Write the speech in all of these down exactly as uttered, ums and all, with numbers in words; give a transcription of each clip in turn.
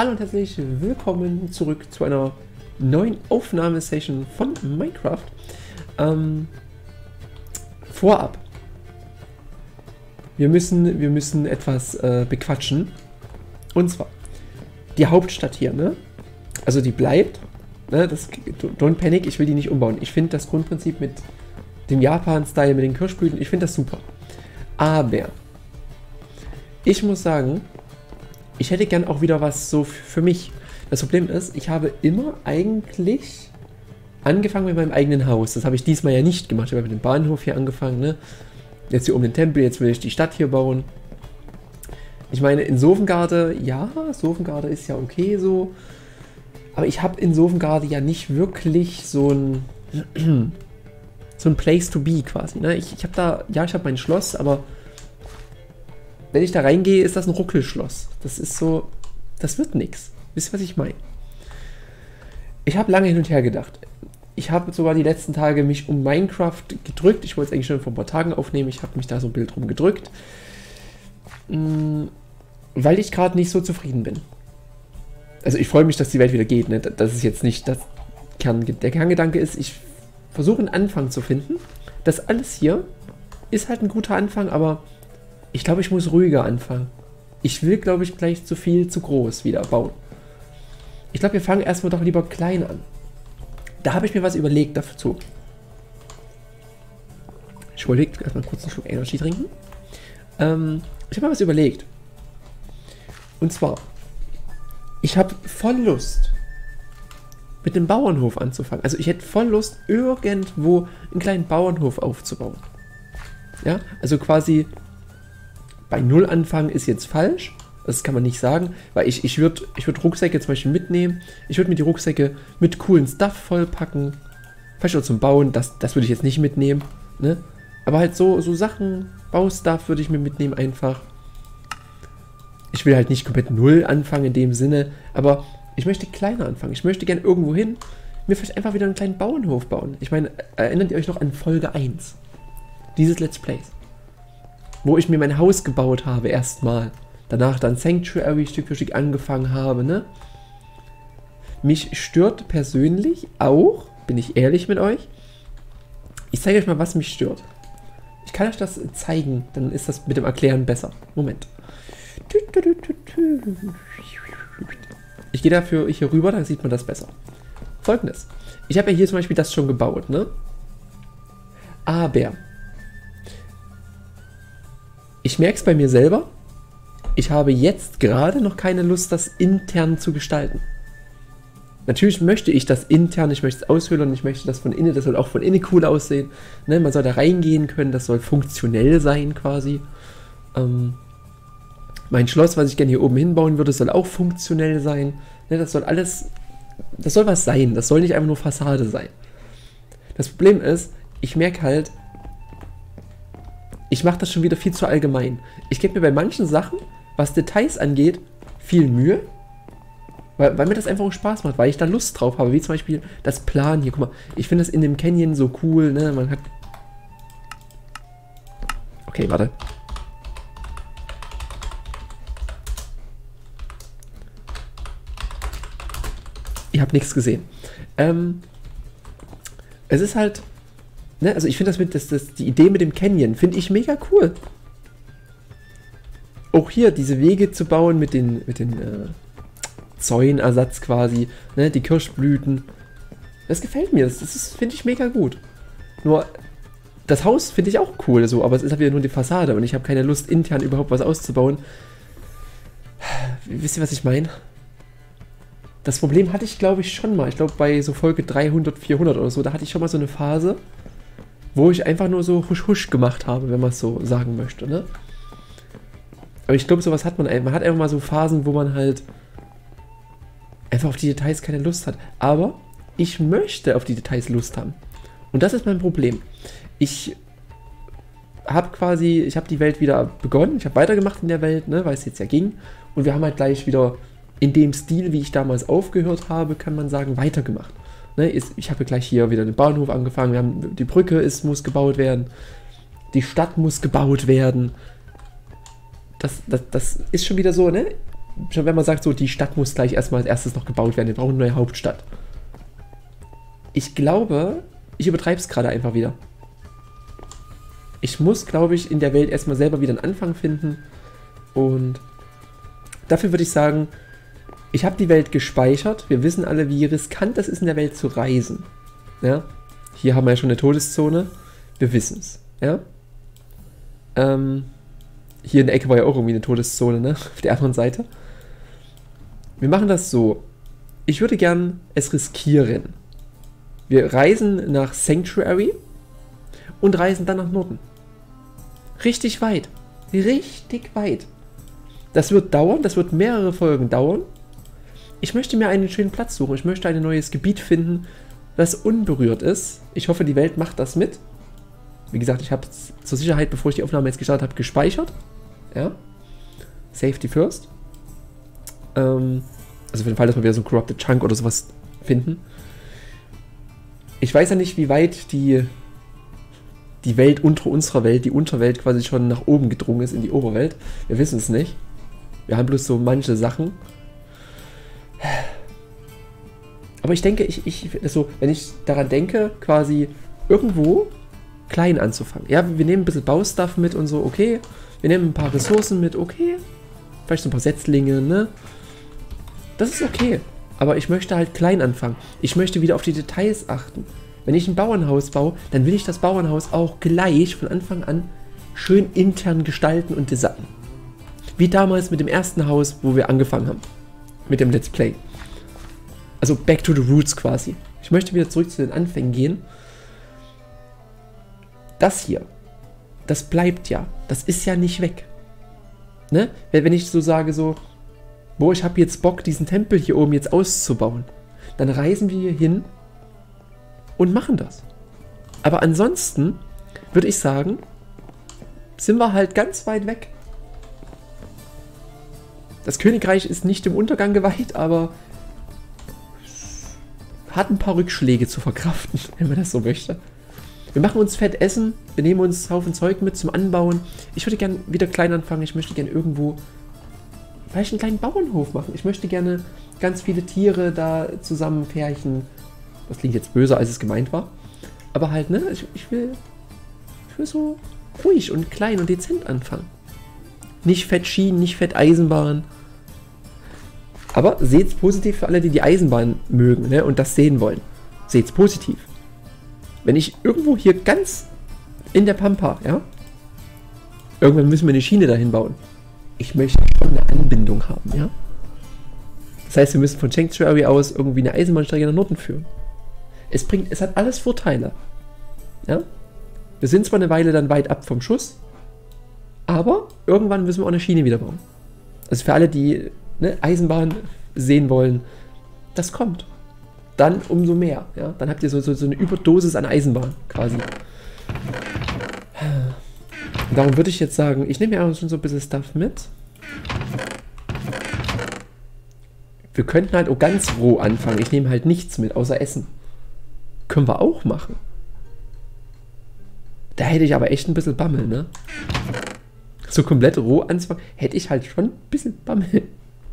Hallo und herzlich willkommen zurück zu einer neuen Aufnahmesession von Minecraft. Ähm, vorab. Wir müssen, wir müssen etwas äh, bequatschen. Und zwar die Hauptstadt hier, ne? Also die bleibt. Ne? Das, don't panic, ich will die nicht umbauen. Ich finde das Grundprinzip mit dem Japan-Style, mit den Kirschblüten, ich finde das super. Aber ich muss sagen, ich hätte gern auch wieder was so für mich. Das Problem ist, ich habe immer eigentlich angefangen mit meinem eigenen Haus. Das habe ich diesmal ja nicht gemacht. Ich habe mit dem Bahnhof hier angefangen, ne? Jetzt hier um den Tempel, jetzt will ich die Stadt hier bauen. Ich meine, in Sovngarde, ja, Sovngarde ist ja okay so. Aber ich habe in Sovngarde ja nicht wirklich so ein so ein Place to be quasi, ne? Ich, ich habe da, ja, ich habe mein Schloss, aber wenn ich da reingehe, ist das ein Ruckelschloss. Das ist so, das wird nichts. Wisst ihr, was ich meine? Ich habe lange hin und her gedacht. Ich habe sogar die letzten Tage mich um Minecraft gedrückt. Ich wollte es eigentlich schon vor ein paar Tagen aufnehmen. Ich habe mich da so ein Bild rum gedrückt. Weil ich gerade nicht so zufrieden bin. Also ich freue mich, dass die Welt wieder geht. Ne? Das ist jetzt nicht das Kern, der Kerngedanke ist, ich versuche einen Anfang zu finden. Das alles hier ist halt ein guter Anfang, aber ich glaube, ich muss ruhiger anfangen. Ich will, glaube ich, gleich zu viel, zu groß wieder bauen. Ich glaube, wir fangen erstmal doch lieber klein an. Da habe ich mir was überlegt dazu. Ich wollte erstmal kurz einen Schluck Energy trinken. Ähm, ich habe mir was überlegt. Und zwar, ich habe voll Lust, mit einem Bauernhof anzufangen. Also ich hätte voll Lust, irgendwo einen kleinen Bauernhof aufzubauen. Ja, also quasi bei Null anfangen ist jetzt falsch. Das kann man nicht sagen, weil ich, ich würde ich würd Rucksäcke zum Beispiel mitnehmen. Ich würde mir die Rucksäcke mit coolen Stuff vollpacken. Vielleicht auch zum Bauen, das, das würde ich jetzt nicht mitnehmen. Ne? Aber halt so, so Sachen, Baustuff würde ich mir mitnehmen einfach. Ich will halt nicht komplett Null anfangen in dem Sinne, aber ich möchte kleiner anfangen. Ich möchte gerne irgendwo hin, mir vielleicht einfach wieder einen kleinen Bauernhof bauen. Ich meine, erinnert ihr euch noch an Folge eins? Dieses Let's Plays. Wo ich mir mein Haus gebaut habe erstmal. Danach dann Sanctuary Stück für Stück angefangen habe, ne? Mich stört persönlich auch, bin ich ehrlich mit euch, ich zeige euch mal, was mich stört. Ich kann euch das zeigen, dann ist das mit dem Erklären besser. Moment. Ich gehe dafür hier rüber, dann sieht man das besser. Folgendes. Ich habe ja hier zum Beispiel das schon gebaut, ne? Aber ich merke es bei mir selber, ich habe jetzt gerade noch keine Lust, das intern zu gestalten. Natürlich möchte ich das intern, ich möchte es aushöhlern, ich möchte das von innen, das soll auch von innen cool aussehen. Ne, man soll da reingehen können, das soll funktionell sein quasi. Ähm, mein Schloss, was ich gerne hier oben hinbauen würde, soll auch funktionell sein. Ne, das soll alles, das soll was sein, das soll nicht einfach nur Fassade sein. Das Problem ist, ich merke halt, ich mache das schon wieder viel zu allgemein. Ich gebe mir bei manchen Sachen, was Details angeht, viel Mühe, weil, weil mir das einfach auch Spaß macht, weil ich da Lust drauf habe, wie zum Beispiel das Plan hier. Guck mal, ich finde das in dem Canyon so cool, ne? Man hat... Okay, warte. Ihr habt nichts gesehen. Ähm, es ist halt... Ne, also ich finde das mit, das, das, die Idee mit dem Canyon finde ich mega cool. Auch hier diese Wege zu bauen mit den, mit den äh, Zäunersatz quasi, ne, die Kirschblüten. Das gefällt mir, das, das finde ich mega gut. Nur, das Haus finde ich auch cool, so, aber es ist halt wieder nur die Fassade und ich habe keine Lust, intern überhaupt was auszubauen. Wisst ihr, was ich meine? Das Problem hatte ich, glaube ich, schon mal. Ich glaube, bei so Folge dreihundert, vierhundert oder so, da hatte ich schon mal so eine Phase, wo ich einfach nur so husch-husch gemacht habe, wenn man es so sagen möchte, ne? Aber ich glaube, sowas hat man einfach. Man hat einfach mal so Phasen, wo man halt einfach auf die Details keine Lust hat. Aber ich möchte auf die Details Lust haben. Und das ist mein Problem. Ich habe quasi, ich habe die Welt wieder begonnen, ich habe weitergemacht in der Welt, ne, weil es jetzt ja ging. Und wir haben halt gleich wieder in dem Stil, wie ich damals aufgehört habe, kann man sagen, weitergemacht. Ne, ist, ich habe gleich hier wieder den Bahnhof angefangen, wir haben, die Brücke ist, muss gebaut werden, die Stadt muss gebaut werden. Das, das, das ist schon wieder so, ne? schon wenn man sagt, so die Stadt muss gleich erstmal als erstes noch gebaut werden, wir brauchen eine neue Hauptstadt. Ich glaube, ich übertreibe es gerade einfach wieder. Ich muss, glaube ich, in der Welt erstmal selber wieder einen Anfang finden. Und dafür würde ich sagen, ich habe die Welt gespeichert. Wir wissen alle, wie riskant es ist, in der Welt zu reisen. Ja? Hier haben wir ja schon eine Todeszone. Wir wissen es. Ja? Ähm, hier in der Ecke war ja auch irgendwie eine Todeszone, ne? Auf der anderen Seite. Wir machen das so. Ich würde gern es riskieren. Wir reisen nach Sanctuary und reisen dann nach Norden. Richtig weit. Richtig weit. Das wird dauern, das wird mehrere Folgen dauern. Ich möchte mir einen schönen Platz suchen. Ich möchte ein neues Gebiet finden, das unberührt ist. Ich hoffe, die Welt macht das mit. Wie gesagt, ich habe es zur Sicherheit, bevor ich die Aufnahme jetzt gestartet habe, gespeichert. Ja. Safety first. Ähm, also für den Fall, dass wir wieder so einen Corrupted Chunk oder sowas finden. Ich weiß ja nicht, wie weit die, die Welt unter unserer Welt, die Unterwelt quasi schon nach oben gedrungen ist in die Oberwelt. Wir wissen es nicht. Wir haben bloß so manche Sachen. Aber ich denke, ich, ich, also, wenn ich daran denke, quasi irgendwo klein anzufangen. Ja, wir nehmen ein bisschen Baustuff mit und so, okay. Wir nehmen ein paar Ressourcen mit, okay. Vielleicht so ein paar Setzlinge, ne? Das ist okay. Aber ich möchte halt klein anfangen. Ich möchte wieder auf die Details achten. Wenn ich ein Bauernhaus baue, dann will ich das Bauernhaus auch gleich von Anfang an schön intern gestalten und designen. Wie damals mit dem ersten Haus, wo wir angefangen haben. Mit dem Let's Play. Also back to the roots quasi. Ich möchte wieder zurück zu den Anfängen gehen. Das hier, das bleibt ja. Das ist ja nicht weg. Ne? Wenn ich so sage, so, boah, ich habe jetzt Bock, diesen Tempel hier oben jetzt auszubauen, dann reisen wir hier hin und machen das. Aber ansonsten würde ich sagen, sind wir halt ganz weit weg. Das Königreich ist nicht dem Untergang geweiht, aber hat ein paar Rückschläge zu verkraften, wenn man das so möchte. Wir machen uns fett essen, wir nehmen uns einen Haufen Zeug mit zum Anbauen. Ich würde gerne wieder klein anfangen, ich möchte gerne irgendwo vielleicht einen kleinen Bauernhof machen. Ich möchte gerne ganz viele Tiere da zusammenpärchen. Das klingt jetzt böser, als es gemeint war. Aber halt, ne, ich, ich, will, ich will so ruhig und klein und dezent anfangen. Nicht fett Schienen, nicht fett Eisenbahn. Aber seht's positiv für alle, die die Eisenbahn mögen, ne, und das sehen wollen. Seht's positiv. Wenn ich irgendwo hier ganz in der Pampa, ja, irgendwann müssen wir eine Schiene dahin bauen. Ich möchte schon eine Anbindung haben, ja. Das heißt, wir müssen von Sanctuary aus irgendwie eine Eisenbahnstrecke nach Norden führen. Es bringt, es hat alles Vorteile. Ja? Wir sind zwar eine Weile dann weit ab vom Schuss, aber irgendwann müssen wir auch eine Schiene wieder bauen. Also für alle, die ne, Eisenbahn sehen wollen, das kommt. Dann umso mehr. Ja? Dann habt ihr so, so, so eine Überdosis an Eisenbahn quasi. Und darum würde ich jetzt sagen, ich nehme ja auch schon so ein bisschen Stuff mit. Wir könnten halt auch ganz roh anfangen. Ich nehme halt nichts mit, außer Essen. Können wir auch machen. Da hätte ich aber echt ein bisschen Bammel, ne? So komplett roh anzufangen, hätte ich halt schon ein bisschen Bammel.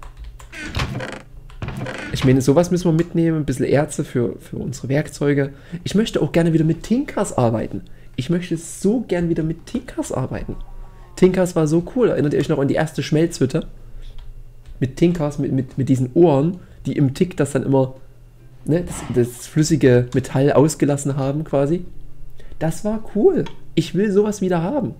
Ich meine, sowas müssen wir mitnehmen, ein bisschen Erze für, für unsere Werkzeuge. Ich möchte auch gerne wieder mit Tinkers arbeiten. Ich möchte so gern wieder mit Tinkers arbeiten. Tinkers war so cool. Erinnert ihr euch noch an die erste Schmelzhütte? Mit Tinkers, mit, mit, mit diesen Ohren, die im Tick das dann immer, ne, das, das flüssige Metall ausgelassen haben quasi. Das war cool. Ich will sowas wieder haben.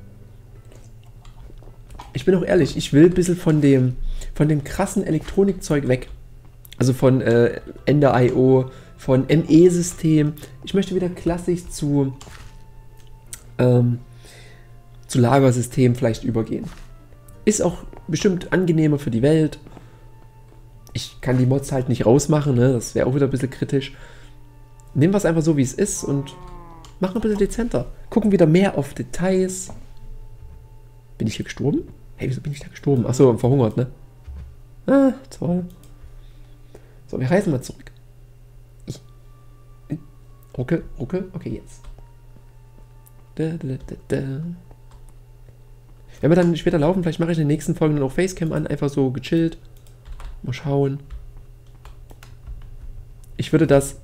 Ich bin auch ehrlich, ich will ein bisschen von dem, von dem krassen Elektronikzeug weg. Also von äh, Ender Punkt i o, von M E-System. Ich möchte wieder klassisch zu, ähm, zu Lagersystem vielleicht übergehen. Ist auch bestimmt angenehmer für die Welt. Ich kann die Mods halt nicht rausmachen, ne? Das wäre auch wieder ein bisschen kritisch. Nehmen wir es einfach so, wie es ist und machen ein bisschen dezenter. Gucken wieder mehr auf Details. Bin ich hier gestorben? Hey, wieso bin ich da gestorben? Achso, verhungert, ne? Ah, toll. So, wir reisen mal zurück. Ich. Ruckel, ruckel. Okay, jetzt. Da, da, da, da. Wenn wir dann später laufen, vielleicht mache ich in den nächsten Folgen noch Facecam an, einfach so gechillt. Mal schauen. Ich würde das...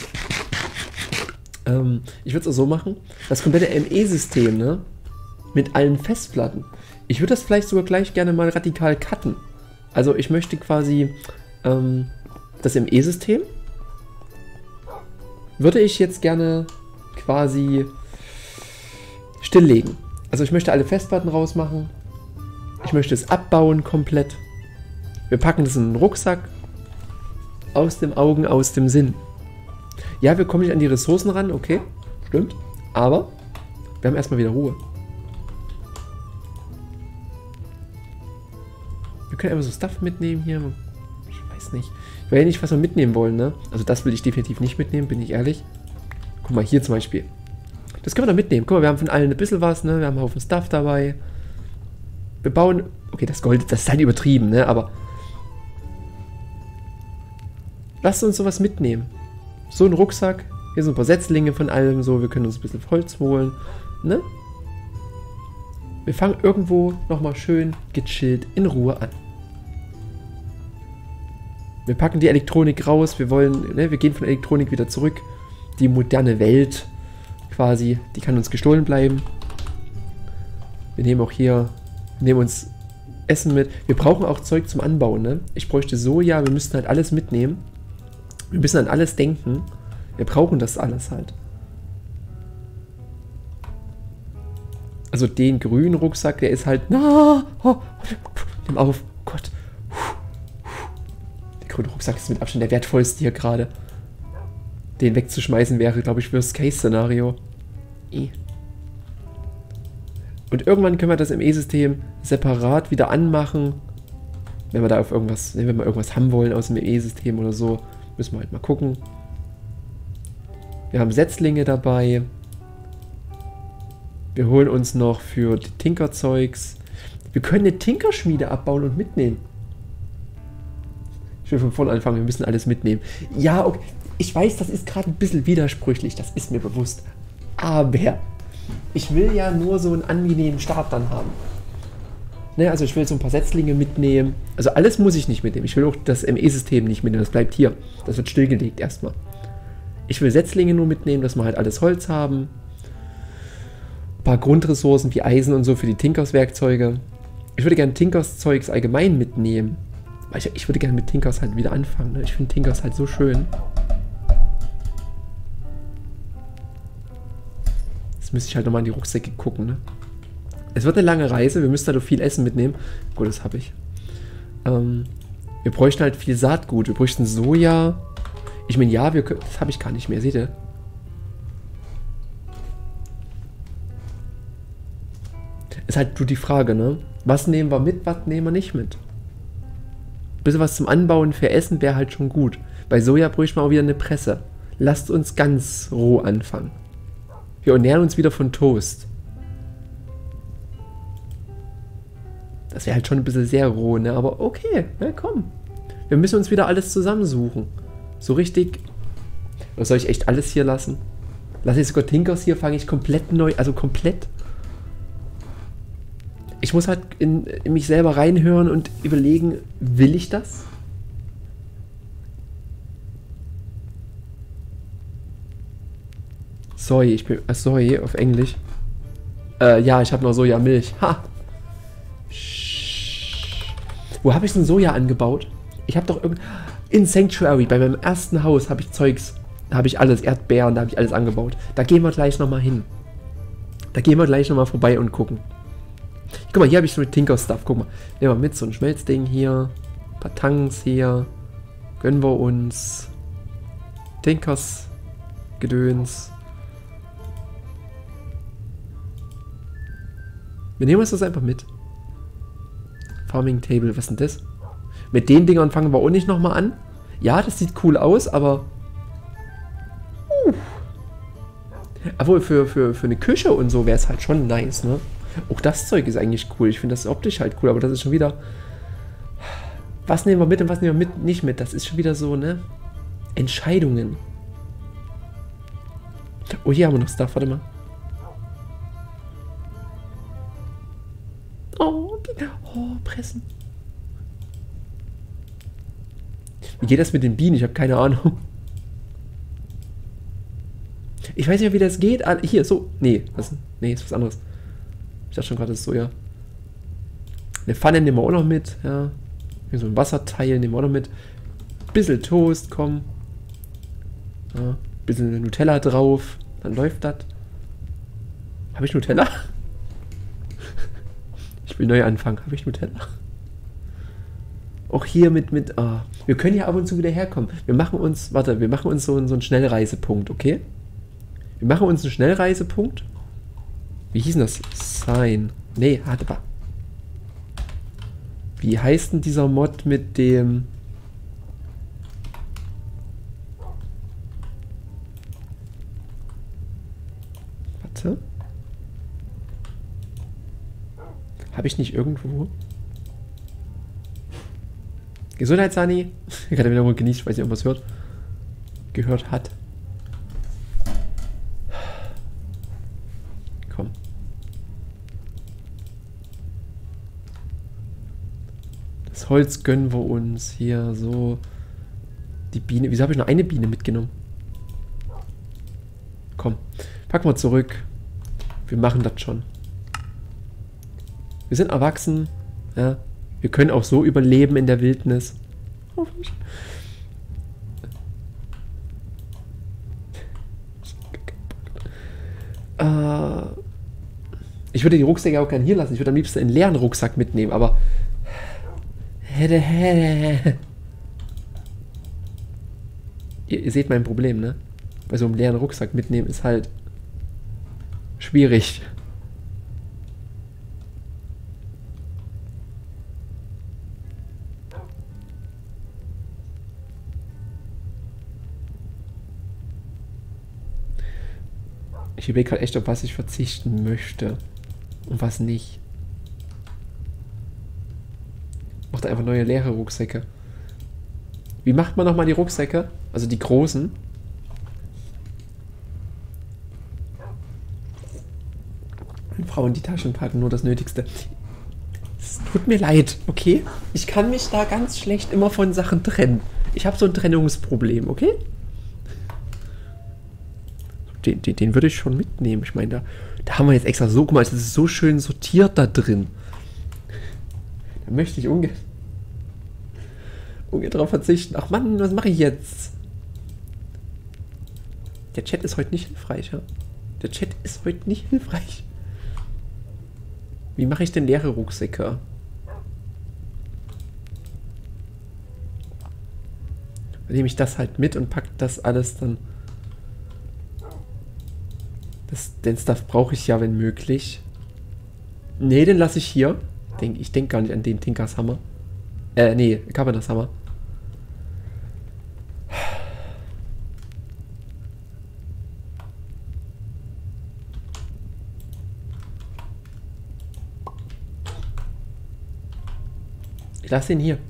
Ähm, ich würde es auch so machen, das komplette M E-System, ne? Mit allen Festplatten. Ich würde das vielleicht sogar gleich gerne mal radikal cutten. Also ich möchte quasi ähm, das M E-System würde ich jetzt gerne quasi stilllegen. Also ich möchte alle Festplatten rausmachen. Ich möchte es abbauen komplett. Wir packen das in einen Rucksack. Aus dem Augen, aus dem Sinn. Ja, wir kommen nicht an die Ressourcen ran, okay, stimmt. Aber wir haben erstmal wieder Ruhe. Wir können einfach so Stuff mitnehmen hier. Ich weiß nicht. Ich weiß ja nicht, was wir mitnehmen wollen, ne? Also das will ich definitiv nicht mitnehmen, bin ich ehrlich. Guck mal, hier zum Beispiel. Das können wir doch mitnehmen. Guck mal, wir haben von allen ein bisschen was, ne? Wir haben einen Haufen Stuff dabei. Wir bauen... Okay, das Gold, das ist halt übertrieben, ne? Aber... Lasst uns sowas mitnehmen. So ein Rucksack. Hier sind ein paar Setzlinge von allem, so. Wir können uns ein bisschen Holz holen, ne? Wir fangen irgendwo nochmal schön gechillt in Ruhe an. Wir packen die Elektronik raus, wir wollen, ne, wir gehen von Elektronik wieder zurück. Die moderne Welt quasi, die kann uns gestohlen bleiben. Wir nehmen auch hier, wir nehmen uns Essen mit. Wir brauchen auch Zeug zum Anbauen, ne? Ich bräuchte Soja, wir müssten halt alles mitnehmen. Wir müssen an alles denken. Wir brauchen das alles halt. Also den grünen Rucksack, der ist halt... Na, oh, nimm auf, oh Gott. Der grüne Rucksack ist mit Abstand der wertvollste hier gerade. Den wegzuschmeißen wäre, glaube ich, Worst-Case-Szenario. Und irgendwann können wir das M E-System separat wieder anmachen. Wenn wir da auf irgendwas, wenn wir mal irgendwas haben wollen aus dem M E-System oder so, müssen wir halt mal gucken. Wir haben Setzlinge dabei. Wir holen uns noch für die Tinkerzeugs. Wir können eine Tinkerschmiede abbauen und mitnehmen. Ich will von vorne anfangen, wir müssen alles mitnehmen. Ja, okay. Ich weiß, das ist gerade ein bisschen widersprüchlich, das ist mir bewusst. Aber ich will ja nur so einen angenehmen Start dann haben. Ne, also ich will so ein paar Setzlinge mitnehmen. Also alles muss ich nicht mitnehmen. Ich will auch das M E-System nicht mitnehmen, das bleibt hier. Das wird stillgelegt erstmal. Ich will Setzlinge nur mitnehmen, dass wir halt alles Holz haben. Ein paar Grundressourcen wie Eisen und so für die Tinkers-Werkzeuge. Ich würde gerne Tinkers-Zeugs allgemein mitnehmen. Ich, ich würde gerne mit Tinkers halt wieder anfangen. Ne? Ich finde Tinkers halt so schön. Jetzt müsste ich halt nochmal in die Rucksäcke gucken. Ne? Es wird eine lange Reise. Wir müssen halt auch viel Essen mitnehmen. Gut, das habe ich. Ähm, wir bräuchten halt viel Saatgut. Wir bräuchten Soja. Ich meine, ja, wir können, das habe ich gar nicht mehr. Seht ihr? Ist halt nur die Frage, ne? Was nehmen wir mit, was nehmen wir nicht mit? Ein bisschen was zum Anbauen für Essen wäre halt schon gut. Bei Soja bräuchte man auch wieder eine Presse. Lasst uns ganz roh anfangen. Wir ernähren uns wieder von Toast. Das wäre halt schon ein bisschen sehr roh, ne? Aber okay, na komm. Wir müssen uns wieder alles zusammensuchen. So richtig... Oder soll ich echt alles hier lassen? Lasse ich sogar Tinkers hier, fange ich komplett neu... Also komplett... Ich muss halt in, in mich selber reinhören und überlegen, will ich das? Soy, ich bin... Äh, Soy auf Englisch. Äh, ja, ich habe noch Sojamilch. Ha! Wo habe ich denn Soja angebaut? Ich habe doch irgend... In Sanctuary, bei meinem ersten Haus, habe ich Zeugs. Da habe ich alles, Erdbeeren, da habe ich alles angebaut. Da gehen wir gleich nochmal hin. Da gehen wir gleich nochmal vorbei und gucken. Guck mal, hier habe ich so mit Tinker-Stuff. Guck mal, nehmen wir mit so ein Schmelzding hier. Ein paar Tanks hier. Gönnen wir uns. Tinkers Gedöns. Wir nehmen uns das einfach mit. Farming Table, was ist denn das? Mit den Dingern fangen wir auch nicht nochmal an. Ja, das sieht cool aus, aber... Uh. Obwohl, für, für, für eine Küche und so wäre es halt schon nice, ne? Auch das Zeug ist eigentlich cool. Ich finde das optisch halt cool, aber das ist schon wieder... Was nehmen wir mit und was nehmen wir mit, nicht mit? Das ist schon wieder so, ne? Entscheidungen. Oh, hier haben wir noch Stuff, warte mal. fressen? Wie geht das mit den Bienen? Ich habe keine Ahnung. Ich weiß nicht, wie das geht. Ah, hier, so. Nee, was? Nee, ist was anderes. Ich dachte schon gerade, das ist so, ja. Eine Pfanne nehmen wir auch noch mit, ja. Hier so ein Wasserteil nehmen wir auch noch mit. Bisschen Toast, komm. Ja, bisschen Nutella drauf. Dann läuft das. Habe ich Nutella? Ich will neu anfangen. Habe ich Nutella? Auch hier mit, mit, oh. Wir können ja ab und zu wieder herkommen. Wir machen uns, warte, wir machen uns so, so einen Schnellreisepunkt, okay? Wir machen uns einen Schnellreisepunkt. Wie hieß denn das? Sign. Nee, warte mal. Wie heißt denn dieser Mod mit dem... Warte. Habe ich nicht irgendwo... Gesundheit, Sani. Ich hatte wieder wohl genießt, ich weiß nicht, ob man es hört. Gehört hat. Komm. Das Holz gönnen wir uns hier so. Die Biene. Wieso habe ich nur eine Biene mitgenommen? Komm. Packen wir zurück. Wir machen das schon. Wir sind erwachsen. Ja. Wir können auch so überleben in der Wildnis. Äh, ich würde die Rucksäcke auch gerne hier lassen. Ich würde am liebsten einen leeren Rucksack mitnehmen, aber... Ihr, ihr seht mein Problem, ne? Bei so einem leeren Rucksack mitnehmen ist halt schwierig. Ich überlege gerade echt, auf was ich verzichten möchte und was nicht. Macht einfach neue leere Rucksäcke. Wie macht man nochmal die Rucksäcke? Also die großen. Wenn Frauen die Taschen packen, nur das Nötigste. Es tut mir leid, okay? Ich kann mich da ganz schlecht immer von Sachen trennen. Ich habe so ein Trennungsproblem, okay? Den, den, den würde ich schon mitnehmen. Ich meine, da, da haben wir jetzt extra so, guck mal, es ist so schön sortiert da drin. Da möchte ich ungern, ungern drauf verzichten. Ach Mann, was mache ich jetzt? Der Chat ist heute nicht hilfreich, ja? Der Chat ist heute nicht hilfreich. Wie mache ich denn leere Rucksäcke? Dann nehme ich das halt mit und packe das alles dann... Das, den Stuff brauche ich ja, wenn möglich. Ne, den lasse ich hier. Denk, ich denke gar nicht an den Tinkers Hammer. Äh, nee, Carpenters Hammer. Ich lasse ihn hier.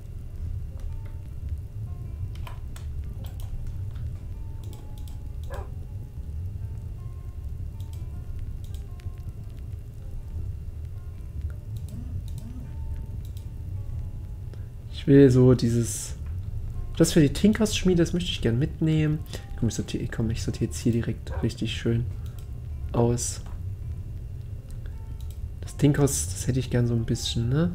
Ich will so dieses... Das für die Tinkers-Schmiede, das möchte ich gerne mitnehmen. Komm, ich sortiere, komm, ich sortiere jetzt hier direkt richtig schön aus. Das Tinkers, das hätte ich gern so ein bisschen, ne?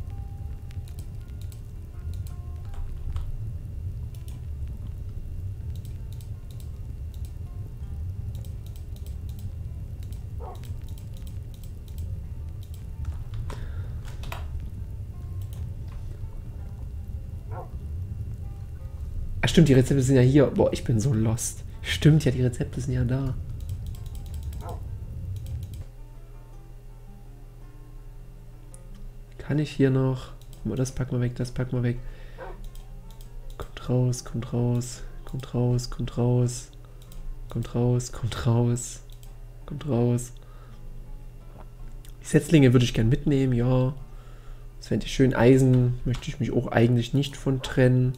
Ach stimmt, die Rezepte sind ja hier. Boah, ich bin so lost. Stimmt ja, die Rezepte sind ja da. Kann ich hier noch... Das packen wir weg, das packen wir weg. Kommt raus, kommt raus, kommt raus, kommt raus. Kommt raus, kommt raus. Kommt raus. Die Setzlinge würde ich gern mitnehmen, ja. Das fände ich schön. Eisen möchte ich mich auch eigentlich nicht von trennen.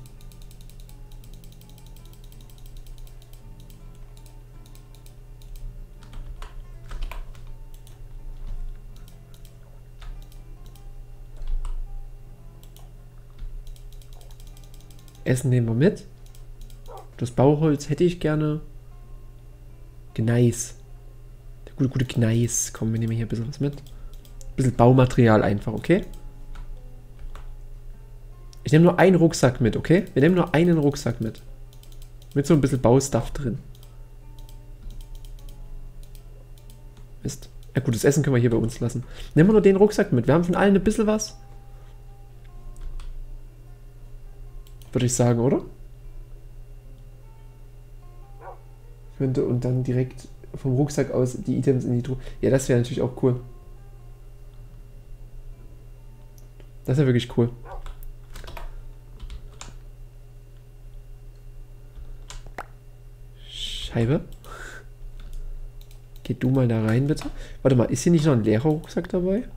Essen nehmen wir mit. Das Bauholz hätte ich gerne. Gneis. Der gute, gute Gneis. Komm, wir nehmen hier ein bisschen was mit. Ein bisschen Baumaterial einfach, okay? Ich nehme nur einen Rucksack mit, okay? Wir nehmen nur einen Rucksack mit. Mit so ein bisschen Baustuff drin. Mist. Ja gut, das Essen können wir hier bei uns lassen. Nehmen wir nur den Rucksack mit. Wir haben von allen ein bisschen was. Würde ich sagen, oder? Könnte und dann direkt vom Rucksack aus die Items in die Truhe. Ja, das wäre natürlich auch cool. Das wäre wirklich cool. Scheibe. Geh du mal da rein, bitte. Warte mal, ist hier nicht noch ein leerer Rucksack dabei?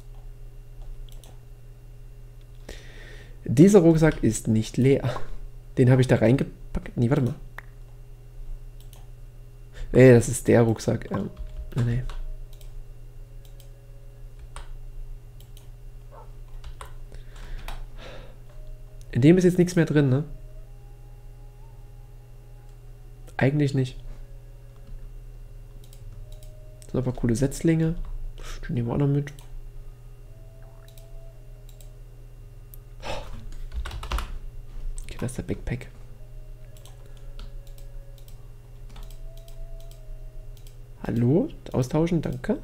Dieser Rucksack ist nicht leer. Den habe ich da reingepackt. Nee, warte mal. Nee, das ist der Rucksack. Ähm, nee. In dem ist jetzt nichts mehr drin, ne? Eigentlich nicht. Das sind aber coole Setzlinge. Die nehmen wir auch noch mit. Okay, das ist der Backpack. Hallo? Austauschen, danke.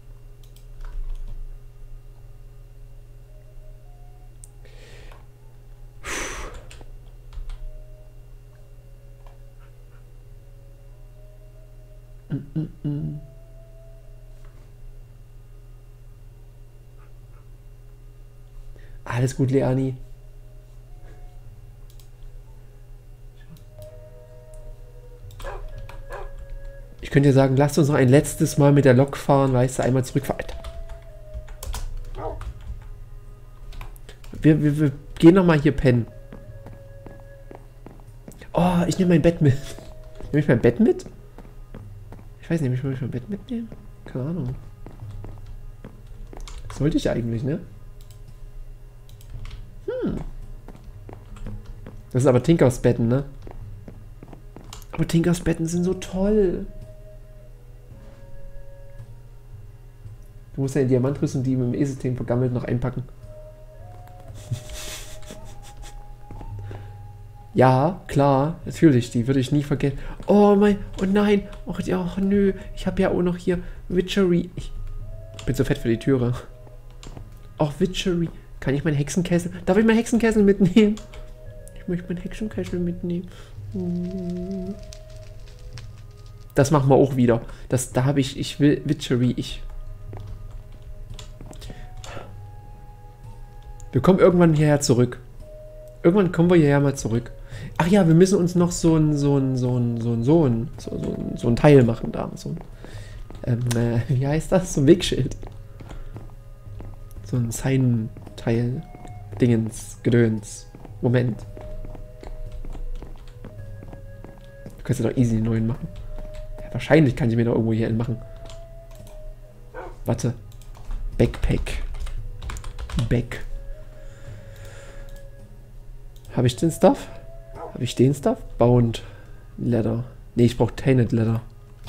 Mm -mm -mm. Alles gut, Leani. Ich könnte ja sagen, lasst uns noch ein letztes Mal mit der Lok fahren, weißt du, einmal zurückfahren. Wir, wir, wir gehen noch mal hier pennen. Oh, ich nehme mein Bett mit. Nehme ich mein Bett mit? Ich weiß nicht, will ich mein Bett mitnehmen? Keine Ahnung. Sollte ich eigentlich, ne? Hm. Das ist aber Tinkers Betten, ne? Aber Tinkers Betten sind so toll. Du musst ja in Diamantrüstung, die mit dem E-System vergammelt, noch einpacken. Ja, klar, natürlich, die würde ich nie vergessen. Oh mein, oh nein, oh, oh nö, ich habe ja auch noch hier Witchery. Ich bin so fett für die Türe. Oh, Witchery. Kann ich meinen Hexenkessel? Darf ich meinen Hexenkessel mitnehmen? Ich möchte meinen Hexenkessel mitnehmen. Das machen wir auch wieder. Das, da habe ich, ich will Witchery, ich. Wir kommen irgendwann hierher zurück. Irgendwann kommen wir hierher mal zurück. Ach ja, wir müssen uns noch so ein, so ein, so ein, so ein, so ein, so, so ein, so ein Teil machen da. So ein, ähm, äh, wie heißt das? So ein Wegschild. So ein Sign-Teil. Dingens, Gedöns. Moment. Du kannst ja doch easy einen neuen machen. Ja, wahrscheinlich kann ich mir doch irgendwo hier einen machen. Warte. Backpack. Back. Habe ich den Stuff? Habe ich den Stuff? Bound Leather. Ne, ich brauche Tainted Leather.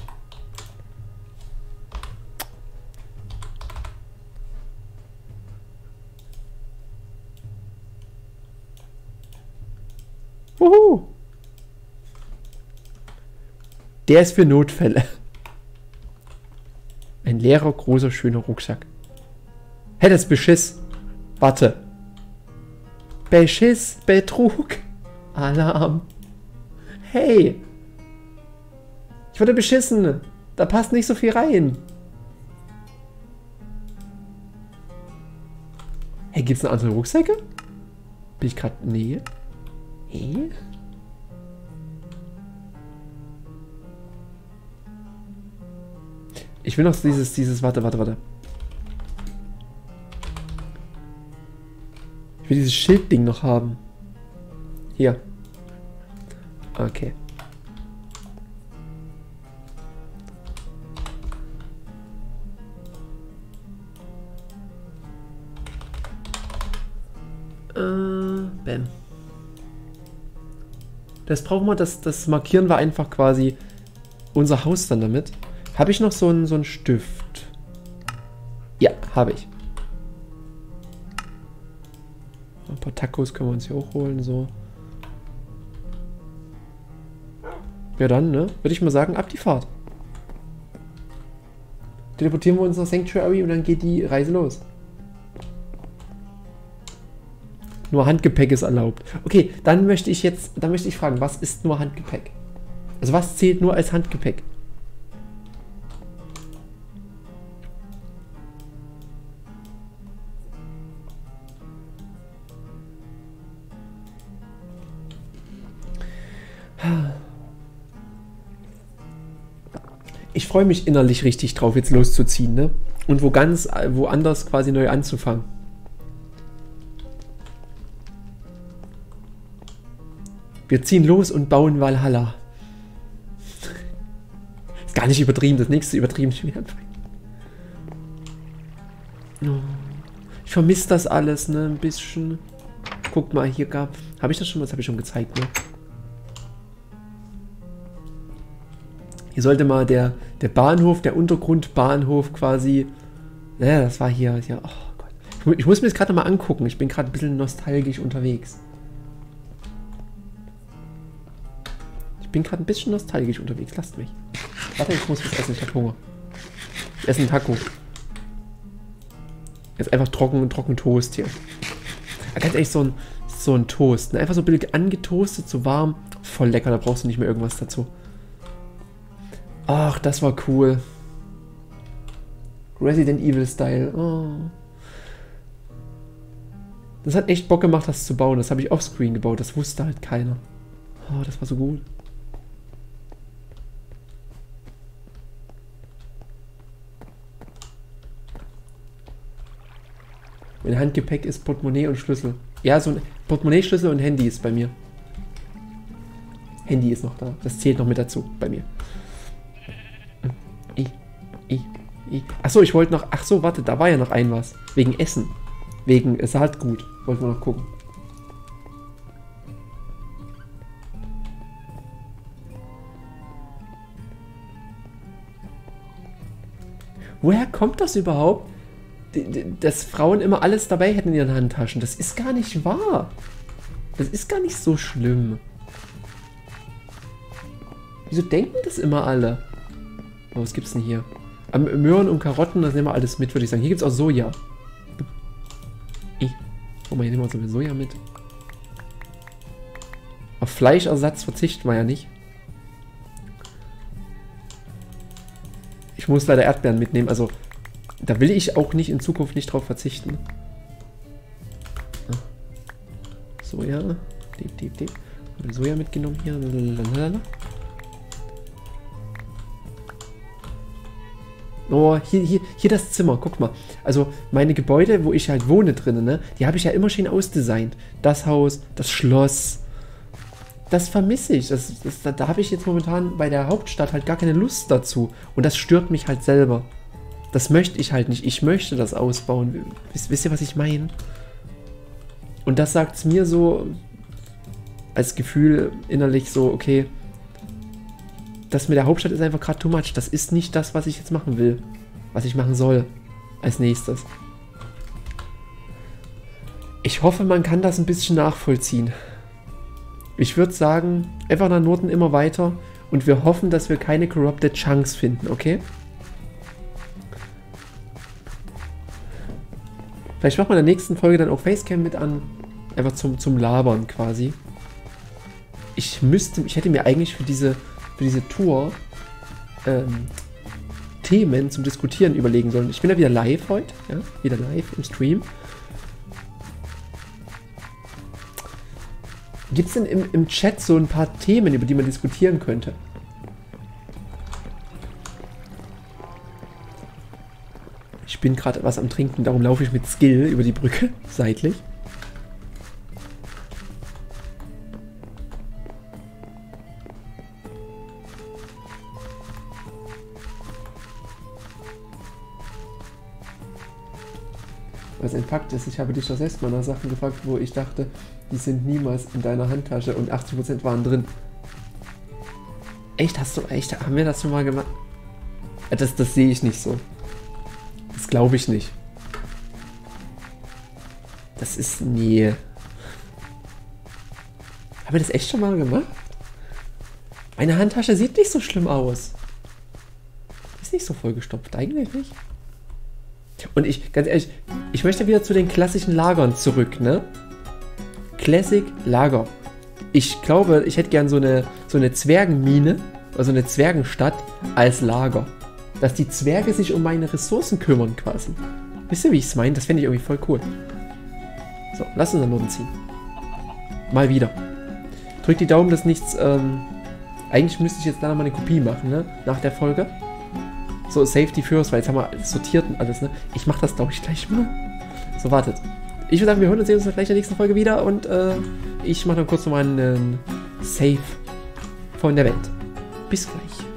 Wuhu! Der ist für Notfälle. Ein leerer, großer, schöner Rucksack. Hä, das ist Beschiss. Warte. Beschiss, Betrug. Alarm. Hey. Ich wurde beschissen. Da passt nicht so viel rein. Hey, gibt's noch andere Rucksäcke? Bin ich gerade... Nee. Hey? Ich will noch dieses, dieses... Warte, warte, warte. Ich will dieses Schildding noch haben. Hier. Okay. Äh, bam. Das brauchen wir, das, das markieren wir einfach quasi unser Haus dann damit. Habe ich noch so einen, so einen Stift? Ja, habe ich. Ein paar Tacos können wir uns hier auch holen, so. Ja dann, ne? Würde ich mal sagen, ab die Fahrt. Teleportieren wir uns nach Sanctuary und dann geht die Reise los. Nur Handgepäck ist erlaubt. Okay, dann möchte ich jetzt, dann möchte ich fragen, was ist nur Handgepäck? Also was zählt nur als Handgepäck? Ich freue mich innerlich richtig drauf, jetzt loszuziehen, ne? Und wo ganz woanders quasi neu anzufangen. Wir ziehen los und bauen Valhalla. Ist gar nicht übertrieben, das nächste übertrieben schon wieder. Ich vermisse das alles, ne? Ein bisschen. Guck mal, hier gab. Habe ich das schon? Was habe ich schon gezeigt, ne? Hier sollte mal der, der Bahnhof, der Untergrundbahnhof quasi. Ja, das war hier. hier oh Gott. Ich muss mir das gerade mal angucken. Ich bin gerade ein bisschen nostalgisch unterwegs. Ich bin gerade ein bisschen nostalgisch unterwegs. Lasst mich. Warte, ich muss was essen. Ich habe Hunger. Ich esse einen Taco. Jetzt einfach trocken, trocken Toast hier. Aber ganz ehrlich, so ein, so ein Toast. Ne? Einfach so ein bisschen angetoastet, so warm. Voll lecker, da brauchst du nicht mehr irgendwas dazu. Ach, das war cool. Resident Evil Style. Oh. Das hat echt Bock gemacht, das zu bauen. Das habe ich offscreen gebaut. Das wusste halt keiner. Oh, das war so gut. Mein Handgepäck ist Portemonnaie und Schlüssel. Ja, so ein Portemonnaie, Schlüssel und Handy ist bei mir. Handy ist noch da. Das zählt noch mit dazu bei mir. I, I, I. Achso, ich wollte noch... Achso, warte, da war ja noch ein was. Wegen Essen. Wegen Saatgut. Wollten wir noch gucken. Woher kommt das überhaupt, dass Frauen immer alles dabei hätten in ihren Handtaschen? Das ist gar nicht wahr. Das ist gar nicht so schlimm. Wieso denken das immer alle? Oh, was gibt's denn hier? Am Möhren und Karotten, das nehmen wir alles mit, würde ich sagen. Hier gibt's auch Soja. Ich. Guck mal, hier nehmen wir so viel Soja mit. Auf Fleischersatz verzichten wir ja nicht. Ich muss leider Erdbeeren mitnehmen, also da will ich auch nicht in Zukunft nicht drauf verzichten. Soja. Diep, diep, diep. Soja mitgenommen hier. Lalalala. Oh, hier, hier, hier das Zimmer, guck mal. Also meine Gebäude, wo ich halt wohne drinnen, ne, die habe ich ja immer schön ausdesignt. Das Haus, das Schloss. Das vermisse ich. Das, das, da da habe ich jetzt momentan bei der Hauptstadt halt gar keine Lust dazu. Und das stört mich halt selber. Das möchte ich halt nicht. Ich möchte das ausbauen. Wisst, wisst ihr, was ich meine? Und das sagt es mir so als Gefühl innerlich so, okay, das mit der Hauptstadt ist einfach gerade too much. Das ist nicht das, was ich jetzt machen will. Was ich machen soll. Als nächstes. Ich hoffe, man kann das ein bisschen nachvollziehen. Ich würde sagen, einfach nach Norden immer weiter. Und wir hoffen, dass wir keine Corrupted Chunks finden, okay? Vielleicht machen wir in der nächsten Folge dann auch Facecam mit an. Einfach zum, zum Labern quasi. Ich müsste, ich hätte mir eigentlich für diese, für diese Tour ähm, Themen zum Diskutieren überlegen sollen. Ich bin ja wieder live heute, ja, wieder live im Stream. Gibt es denn im, im Chat so ein paar Themen, über die man diskutieren könnte? Ich bin gerade was am Trinken, darum laufe ich mit Skill über die Brücke, seitlich. Was ein Fakt ist, ich habe dich das erste Mal nach Sachen gefragt, wo ich dachte, die sind niemals in deiner Handtasche und achtzig Prozent waren drin. Echt, hast du, echt, haben wir das schon mal gemacht? Das, das sehe ich nicht so. Das glaube ich nicht. Das ist nie. Haben wir das echt schon mal gemacht? Meine Handtasche sieht nicht so schlimm aus. Ist nicht so vollgestopft, eigentlich nicht. Und ich, ganz ehrlich, ich möchte wieder zu den klassischen Lagern zurück, ne? Classic Lager. Ich glaube, ich hätte gern so eine, so eine Zwergenmine, also eine Zwergenstadt als Lager. Dass die Zwerge sich um meine Ressourcen kümmern quasi. Wisst ihr, wie ich es meine? Das fände ich irgendwie voll cool. So, lass uns dann Noten ziehen. Mal wieder. Drückt die Daumen, dass nichts, ähm... Eigentlich müsste ich jetzt da nochmal eine Kopie machen, ne? Nach der Folge. So, Safety First, weil jetzt haben wir sortiert und alles, ne? Ich mach das, glaube ich, gleich mal. So, wartet. Ich würde sagen, wir hören uns, sehen uns gleich in der nächsten Folge wieder und äh, ich mache dann kurz nochmal einen Save von der Welt. Bis gleich.